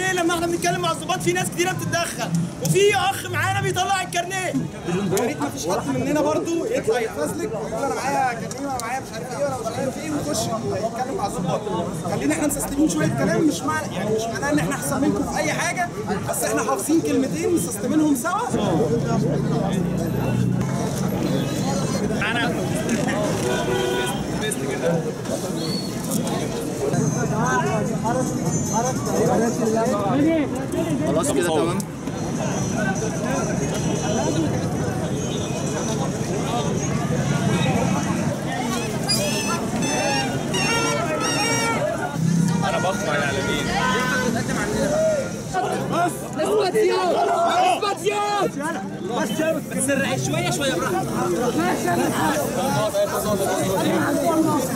ليه لما احنا بنتكلم مع الظباط في ناس كتيره بتتدخل، وفي اخ معانا بيطلع الكارنيه. يا ريت مفيش حد مننا برضه يطلع يتفزلك ويقول انا معايا كارنيه وانا معايا مش عارف ايه وانا مش عارف ايه ويخش يتكلم مع الظباط. خلينا احنا مسستمين شويه كلام، مش معنى يعني مش معناه ان احنا احسن منكم في اي حاجه، بس احنا حافظين كلمتين مسستمينهم سوا. انا خلاص كده تمام. انا بقطع العالمين. بس شويه شويه براحتك.